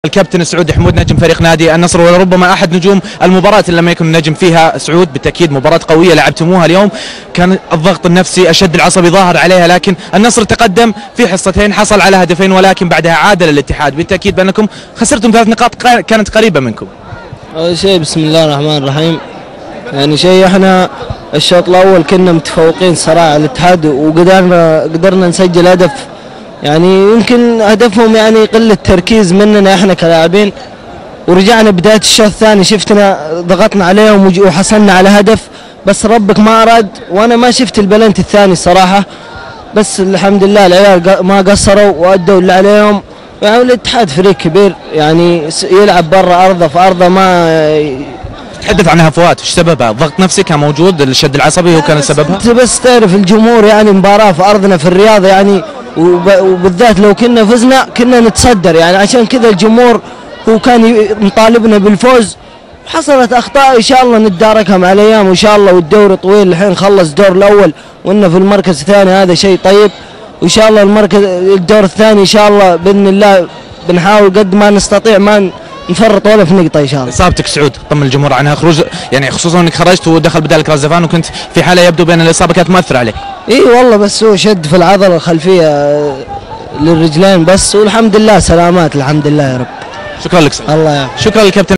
الكابتن سعود حمود نجم فريق نادي النصر وربما احد نجوم المباراه اللي لم يكن نجم فيها سعود. بالتاكيد مباراه قويه لعبتموها اليوم، كان الضغط النفسي اشد العصبي ظاهر عليها، لكن النصر تقدم في حصتين، حصل على هدفين ولكن بعدها عادل الاتحاد. بالتاكيد بانكم خسرتم 3 نقاط كانت قريبه منكم. اول شيء بسم الله الرحمن الرحيم، يعني شيء احنا الشوط الاول كنا متفوقين صراحه على الاتحاد وقدرنا نسجل هدف، يعني يمكن هدفهم يعني قله تركيز مننا احنا كلاعبين، ورجعنا بدايه الشوط الثاني شفتنا ضغطنا عليهم وحصلنا على هدف، بس ربك ما اراد، وانا ما شفت البلنت الثاني الصراحه، بس الحمد لله العيال ما قصروا وادوا اللي عليهم. يعني الاتحاد فريق كبير، يعني يلعب برا ارضه في ارضه ما تحدث عنها فؤاد، ايش سببها؟ ضغط نفسي كان موجود، الشد العصبي هو كان سببها؟ انت بس تعرف الجمهور، يعني مباراه في ارضنا في الرياض، يعني وبالذات لو كنا فزنا كنا نتصدر، يعني عشان كذا الجمهور هو كان مطالبنا بالفوز. حصلت اخطاء ان شاء الله نتداركها مع الايام، وان شاء الله والدوري طويل، الحين خلص الدور الاول وإنه في المركز الثاني، هذا شيء طيب، وان شاء الله الدور الثاني ان شاء الله باذن الله بنحاول قد ما نستطيع ما نفرط ولا في نقطه ان شاء الله. اصابتك سعود طمن الجمهور عنها، خروج يعني خصوصا انك خرجت ودخل بدالك رزفان، وكنت في حاله يبدو بان الاصابه كانت مؤثره عليك. اي والله، بس هو شد في العضله الخلفيه للرجلين بس، والحمد لله سلامات الحمد لله يا رب. شكرا لك سعود. الله يعافيك. شكرا للكابتن.